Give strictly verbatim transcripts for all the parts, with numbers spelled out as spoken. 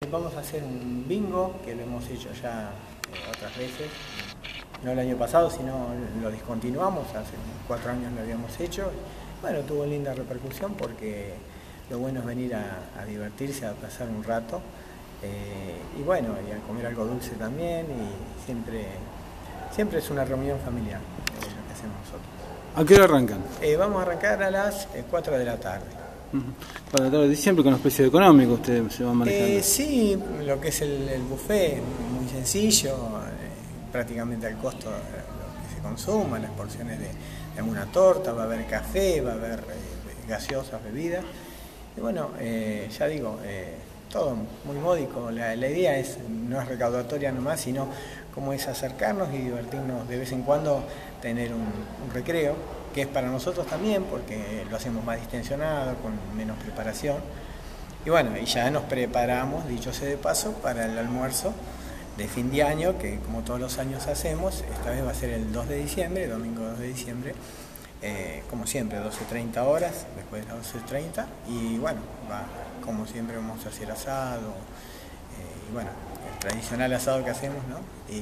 vamos a hacer un bingo, que lo hemos hecho ya eh, otras veces, no el año pasado, sino lo discontinuamos, hace cuatro años lo habíamos hecho. Bueno, tuvo linda repercusión porque lo bueno es venir a, a divertirse, a pasar un rato, eh, y bueno, y a comer algo dulce también, y siempre, siempre es una reunión familiar, eh, lo que hacemos nosotros. ¿A qué hora arrancan? Eh, vamos a arrancar a las eh, cuatro de la tarde. Para la tarde de diciembre, con un precio económico ustedes se van manejando. Eh, sí, lo que es el, el buffet, muy sencillo, eh, prácticamente al costo de lo que se consuma, las porciones de, de alguna torta, va a haber café, va a haber eh, gaseosas, bebidas. Y bueno, eh, ya digo, eh, todo muy módico. La, la idea es, no es recaudatoria nomás, sino como es acercarnos y divertirnos de vez en cuando, tener un, un recreo, que es para nosotros también, porque lo hacemos más distensionado, con menos preparación. Y bueno, y ya nos preparamos, dicho sea de paso, para el almuerzo de fin de año, que como todos los años hacemos. Esta vez va a ser el dos de diciembre, domingo dos de diciembre, eh, como siempre, doce treinta horas, después de las doce treinta, y bueno, va, como siempre vamos a hacer asado, eh, y bueno, el tradicional asado que hacemos, ¿no? Y,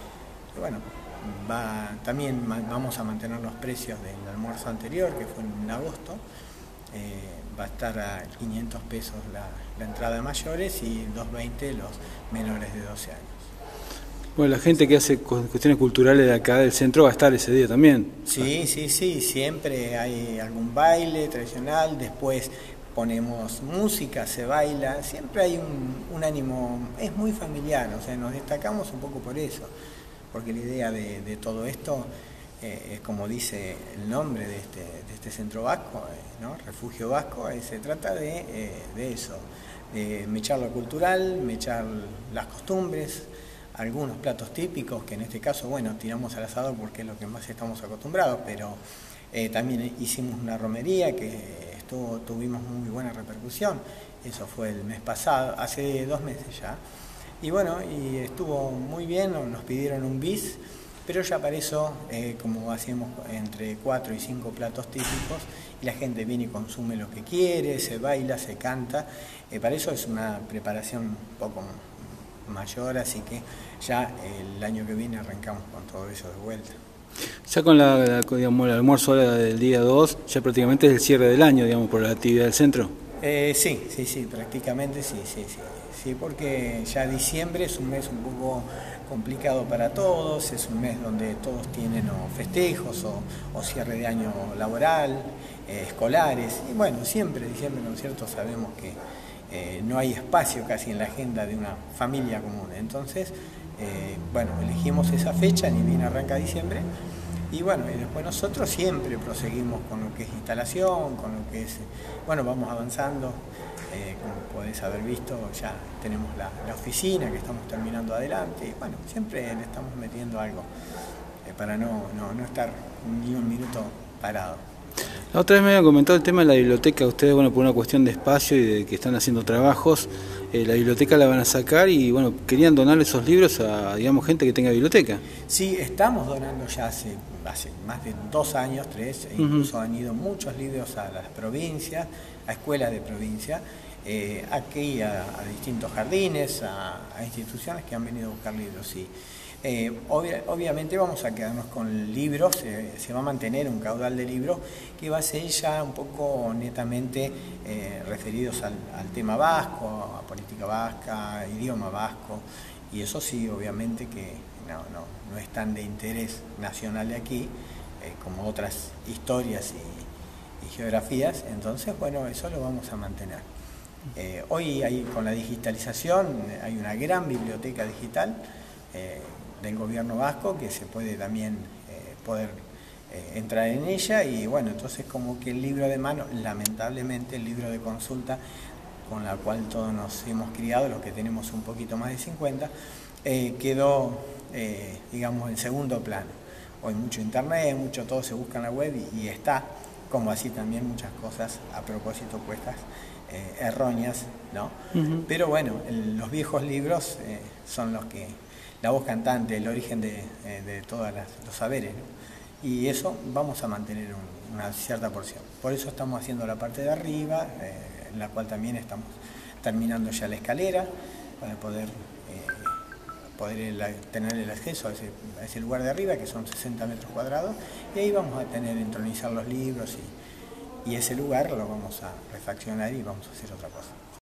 y bueno, va, también vamos a mantener los precios del almuerzo anterior, que fue en agosto. Eh, va a estar a quinientos pesos la, la entrada de mayores y doscientos veinte los menores de doce años. Bueno, la gente que hace cuestiones culturales de acá del centro va a estar ese día también. Sí, sí, sí, siempre hay algún baile tradicional, después ponemos música, se baila, siempre hay un, un ánimo, es muy familiar, o sea, nos destacamos un poco por eso, porque la idea de, de todo esto eh, es como dice el nombre de este, de este centro vasco, eh, ¿no? Refugio Vasco, eh, se trata de, eh, de eso, de mechar lo cultural, mechar las costumbres, algunos platos típicos, que en este caso, bueno, tiramos al asado porque es lo que más estamos acostumbrados, pero eh, también hicimos una romería que estuvo, tuvimos muy buena repercusión, eso fue el mes pasado, hace dos meses ya, y bueno, y estuvo muy bien, nos pidieron un bis, pero ya para eso, eh, como hacemos entre cuatro y cinco platos típicos, y la gente viene y consume lo que quiere, se baila, se canta, eh, para eso es una preparación un poco mayor, así que ya el año que viene arrancamos con todo eso de vuelta. Ya con la, la, digamos, el almuerzo ahora del día dos, ya prácticamente es el cierre del año, digamos, por la actividad del centro. Eh, sí, sí, sí, prácticamente sí, sí, sí, sí, porque ya diciembre es un mes un poco complicado para todos, es un mes donde todos tienen o festejos o, o cierre de año laboral, eh, escolares, y bueno, siempre diciembre, ¿no es cierto?, sabemos que Eh, no hay espacio casi en la agenda de una familia común. Entonces, eh, bueno, elegimos esa fecha, ni bien arranca diciembre, y bueno, y después nosotros siempre proseguimos con lo que es instalación, con lo que es, bueno, vamos avanzando, eh, como podés haber visto, ya tenemos la, la oficina que estamos terminando adelante, y bueno, siempre le estamos metiendo algo eh, para no, no, no estar ni un minuto parado. La otra vez me habían comentado el tema de la biblioteca. Ustedes, bueno, por una cuestión de espacio y de que están haciendo trabajos, eh, la biblioteca la van a sacar y, bueno, querían donar esos libros a, digamos, gente que tenga biblioteca. Sí, estamos donando ya hace, hace más de dos años, tres, e incluso uh-huh. han ido muchos libros a las provincias, a escuelas de provincia, eh, aquí a, a distintos jardines, a, a instituciones que han venido a buscar libros, sí. Eh, obvia, obviamente vamos a quedarnos con libros, eh, se va a mantener un caudal de libros que va a ser ya un poco netamente eh, referidos al, al tema vasco, a política vasca, idioma vasco, y eso sí, obviamente que no, no, no es tan de interés nacional de aquí, eh, como otras historias y, y geografías, entonces bueno, eso lo vamos a mantener. Eh, hoy hay, con la digitalización hay una gran biblioteca digital, eh, del gobierno vasco, que se puede también eh, poder eh, entrar en ella, y bueno, entonces como que el libro de mano, lamentablemente el libro de consulta, con la cual todos nos hemos criado, los que tenemos un poquito más de cincuenta, eh, quedó, eh, digamos, en segundo plano. Hoy mucho internet, mucho todo se busca en la web y, y está, como así también muchas cosas a propósito puestas eh, erróneas, ¿no? Uh-huh. Pero bueno, el, los viejos libros eh, son los que la voz cantante, el origen de, de todos los saberes, ¿no? Y eso vamos a mantener un, una cierta porción. Por eso estamos haciendo la parte de arriba, eh, en la cual también estamos terminando ya la escalera, para poder, eh, poder el, tener el acceso a ese, a ese lugar de arriba, que son sesenta metros cuadrados, y ahí vamos a tener, entronizar los libros, y, y ese lugar lo vamos a refaccionar y vamos a hacer otra cosa.